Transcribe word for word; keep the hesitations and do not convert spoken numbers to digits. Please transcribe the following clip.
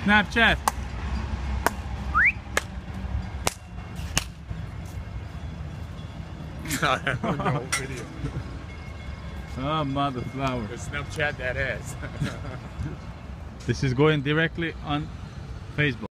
Snapchat. No video. Oh, mother flower. The Snapchat that ass. This is going directly on Facebook.